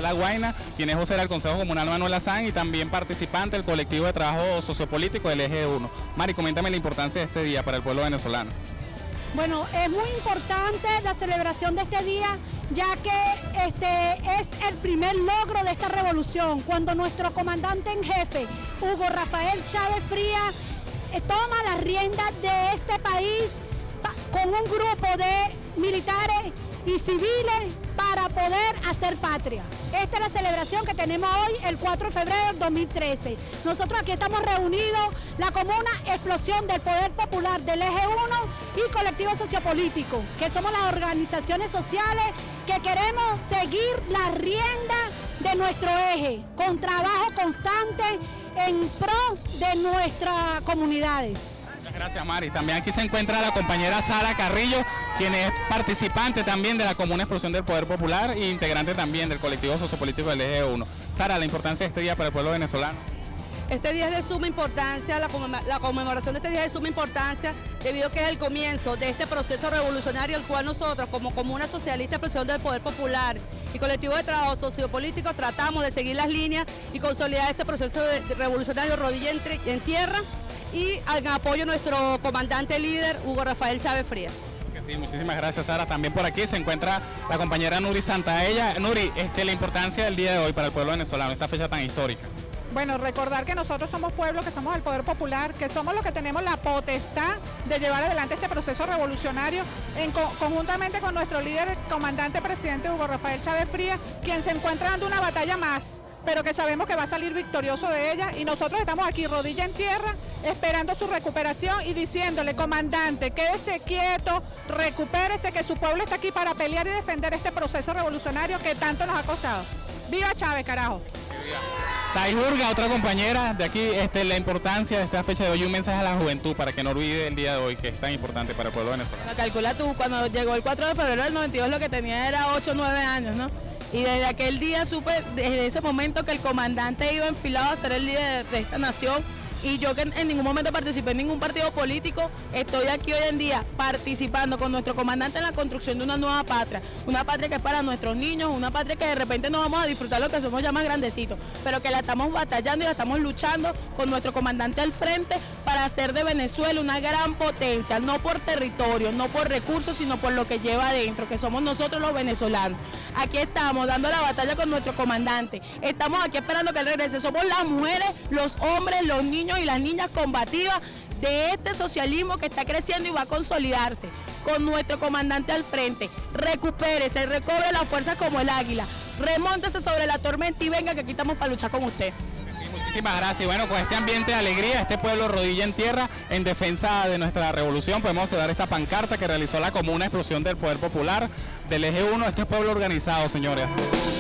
Marcela Guaina, quien es vocera del Consejo Comunal Manuel Azán y también participante del colectivo de trabajo sociopolítico del Eje 1. Mari, coméntame la importancia de este día para el pueblo venezolano. Bueno, es muy importante la celebración de este día, ya que este es el primer logro de esta revolución, cuando nuestro comandante en jefe, Hugo Rafael Chávez Frías, toma las riendas de este país con un grupo de militares y civiles para poder hacer patria. Esta es la celebración que tenemos hoy, el 4 de febrero del 2013. Nosotros aquí estamos reunidos, la comuna Explosión del Poder Popular del Eje 1 y Colectivo Sociopolítico, que somos las organizaciones sociales que queremos seguir la rienda de nuestro eje, con trabajo constante en pro de nuestras comunidades. Muchas gracias, Mari. También aquí se encuentra la compañera Sara Carrillo, quien es participante también de la Comuna Explosión del Poder Popular e integrante también del colectivo sociopolítico del Eje 1. Sara, la importancia de este día para el pueblo venezolano. Este día es de suma importancia, la conmemoración de este día es de suma importancia debido a que es el comienzo de este proceso revolucionario, el cual nosotros como Comuna Socialista Explosión del Poder Popular y Colectivo de Trabajo Sociopolítico tratamos de seguir las líneas y consolidar este proceso revolucionario rodilla en tierra y en apoyo a nuestro comandante líder Hugo Rafael Chávez Frías. Sí, muchísimas gracias, Sara. También por aquí se encuentra la compañera Nuri Santaella. Nuri, la importancia del día de hoy para el pueblo venezolano, esta fecha tan histórica. Bueno, recordar que nosotros somos pueblo, que somos el Poder Popular, que somos los que tenemos la potestad de llevar adelante este proceso revolucionario conjuntamente con nuestro líder, el comandante presidente Hugo Rafael Chávez Frías, quien se encuentra dando una batalla más, pero que sabemos que va a salir victorioso de ella, y nosotros estamos aquí rodilla en tierra esperando su recuperación y diciéndole: comandante, quédese quieto, recupérese, que su pueblo está aquí para pelear y defender este proceso revolucionario que tanto nos ha costado. ¡Viva Chávez, carajo! Taijurga, otra compañera de aquí, la importancia de esta fecha de hoy, un mensaje a la juventud para que no olvide el día de hoy, que es tan importante para el pueblo venezolano. Bueno, calcula tú, cuando llegó el 4 de febrero del 92 lo que tenía era 8 o 9 años, ¿no? Y desde aquel día supe, desde ese momento, que el comandante iba enfilado a ser el líder de esta nación. Y yo, que en ningún momento participé en ningún partido político, estoy aquí hoy en día participando con nuestro comandante en la construcción de una nueva patria que es para nuestros niños, una patria que de repente no vamos a disfrutar lo que somos ya más grandecitos, pero que la estamos batallando y la estamos luchando con nuestro comandante al frente para hacer de Venezuela una gran potencia, no por territorio, no por recursos, sino por lo que lleva adentro, que somos nosotros los venezolanos. Aquí estamos dando la batalla con nuestro comandante, estamos aquí esperando que él regrese, somos las mujeres, los hombres, los niños y las niñas combativas de este socialismo que está creciendo y va a consolidarse con nuestro comandante al frente. Recupérese, recobre las fuerzas como el águila, remóntese sobre la tormenta y venga, que aquí estamos para luchar con usted. Sí, muchísimas gracias. Y bueno, con este ambiente de alegría, este pueblo rodilla en tierra en defensa de nuestra revolución, podemos dar esta pancarta que realizó la Comuna Explosión del Poder Popular del Eje 1. Este pueblo organizado, señores.